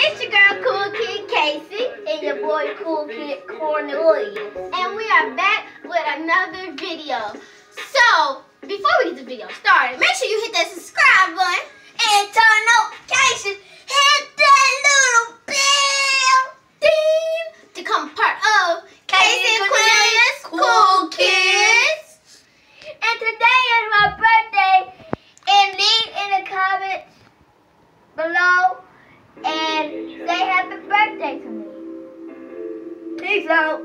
It's your girl Cool Kid Casey and your boy Cool Kid Cornelius, and we are back with another video. So before we get the video started, make sure you hit that subscribe button and turn notifications. Hit that little bell ding to become part of Casey and Cornelius Cool Kids. And today is my birthday, and leave in the comments below and say happy birthday to me. Peace out.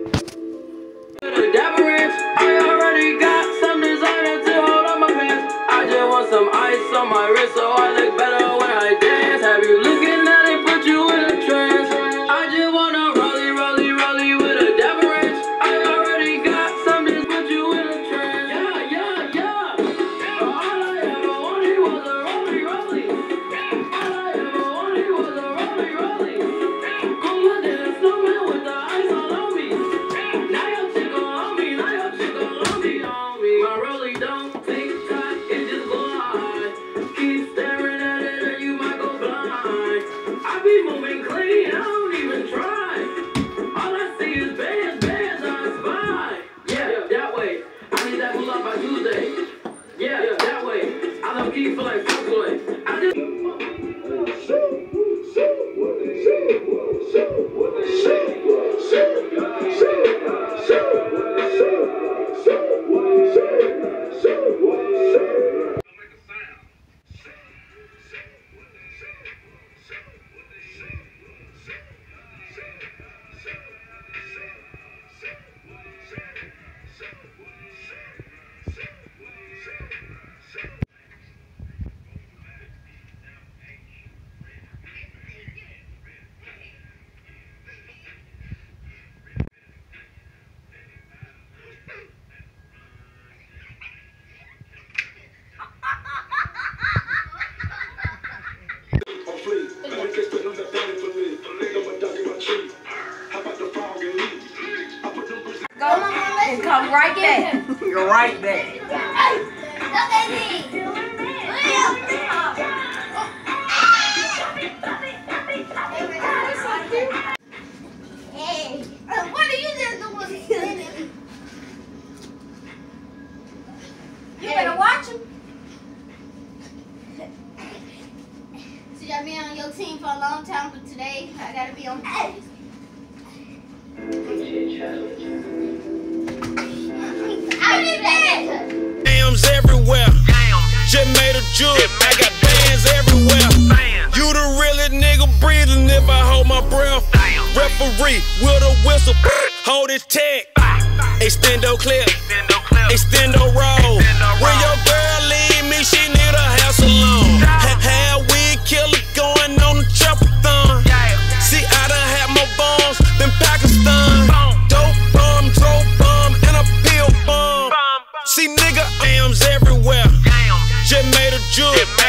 I already got some designer to hold on my pants. I just want some ice on my wrist so I look better when I dance. Have you looking at it, put you in a trance? I just wanna rollie, rollie, rollie with a dapper ranch. I already got something to put you in a trance. Yeah, yeah, yeah. All I ever wanted was a rollie, rollie. All I ever wanted was a rollie, rollie. Cooler than a snowman with the ice all on me. Now your chick gon' love me, now your chick gon' love me on me. My rollie don't tick tock, it just go high. Keep staring at it or you might go blind. I be moving clean, I don't even try. All I see is bands, bands on spine. Yeah, that way. I need that pull up by Tuesday. Yeah, that way. I don't keep like Subway. I just and come right back. You're right back. Look at me. Hey, what are you just doing? You better watch him. See, I've been on your team for a long time, but today I gotta be on this. Dams everywhere. Just made a jug. I got bands everywhere. You the realest nigga breathing if I hold my breath. Referee with a whistle. Hold his tag. Extendo clip. Extendo roll. When your girl leave me, she need a hair salon. Hair wig killer going on the trap-a-thon. See, I done had more bombs than Pakistan. Dope bomb, and a pill bomb. See, nigga, Dams everywhere. Just made a jug.